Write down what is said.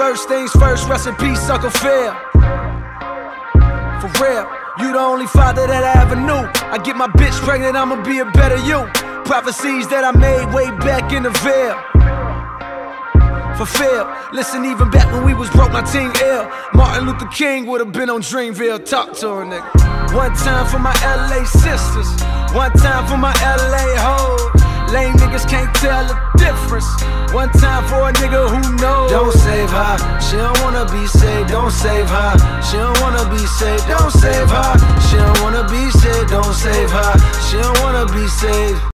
First things first, rest in peace, Uncle Phil. For real, you the only father that I ever knew. I get my bitch pregnant, I'ma be a better you. Prophecies that I made way back in the veil. Fulfilled. Listen, even back when we was broke, my team ill. Martin Luther King would've been on Dreamville. Talk to her, nigga. One time for my LA sisters, one time for my LA hoes. Lame niggas can't tell the difference. One time for a nigga who knows. Don't save her, she don't wanna be saved. Don't save her, she don't wanna be saved. Don't save her, she don't wanna be saved. Don't save her, she don't wanna be saved.